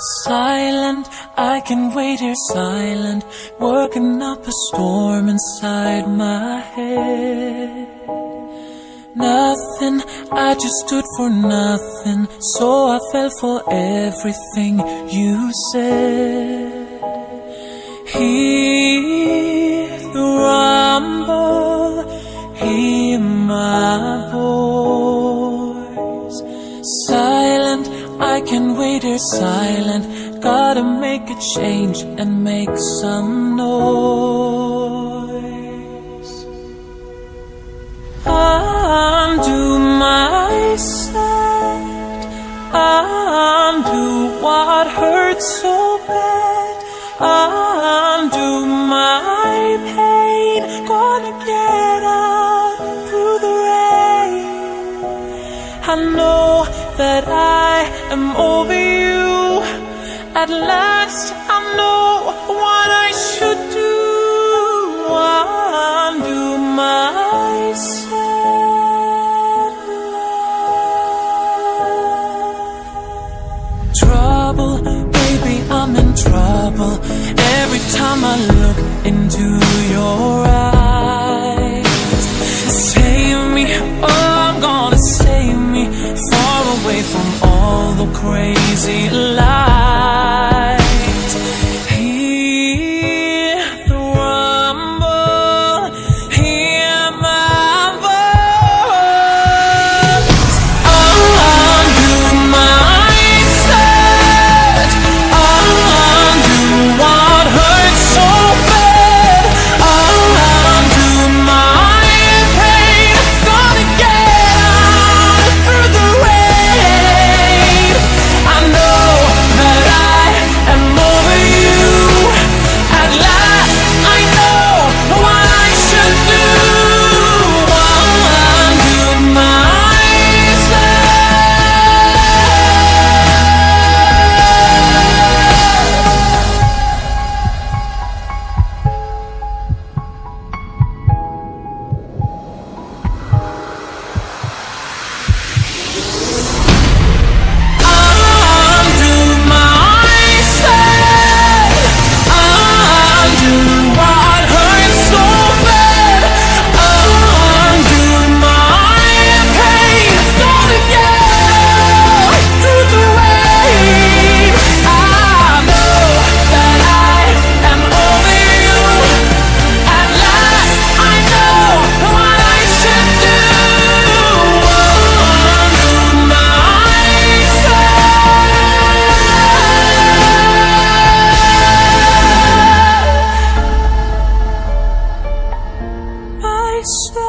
Silent, I can wait here silent, working up a storm inside my head. Nothing, I just stood for nothing, so I fell for everything you said. Hear the rumble, hear my voice. Silent, I can wait here silent, gotta make a change and make some noise. Undo my set, undo what hurts so bad, undo my pain, gonna get up through the rain. I know that I am over you. At last I know what I should do. Undo my sad love. Trouble, baby, I'm in trouble. Every time I look into your eyes. Save me, oh, I'm gonna save me, far away from all the crazy lies. Hear the rumble, hear my voice. Undo my set, undo what hurts so bad, undo my pain, gonna get out through the rain. I know that I am over you. At last I know what I should do. Undo myself.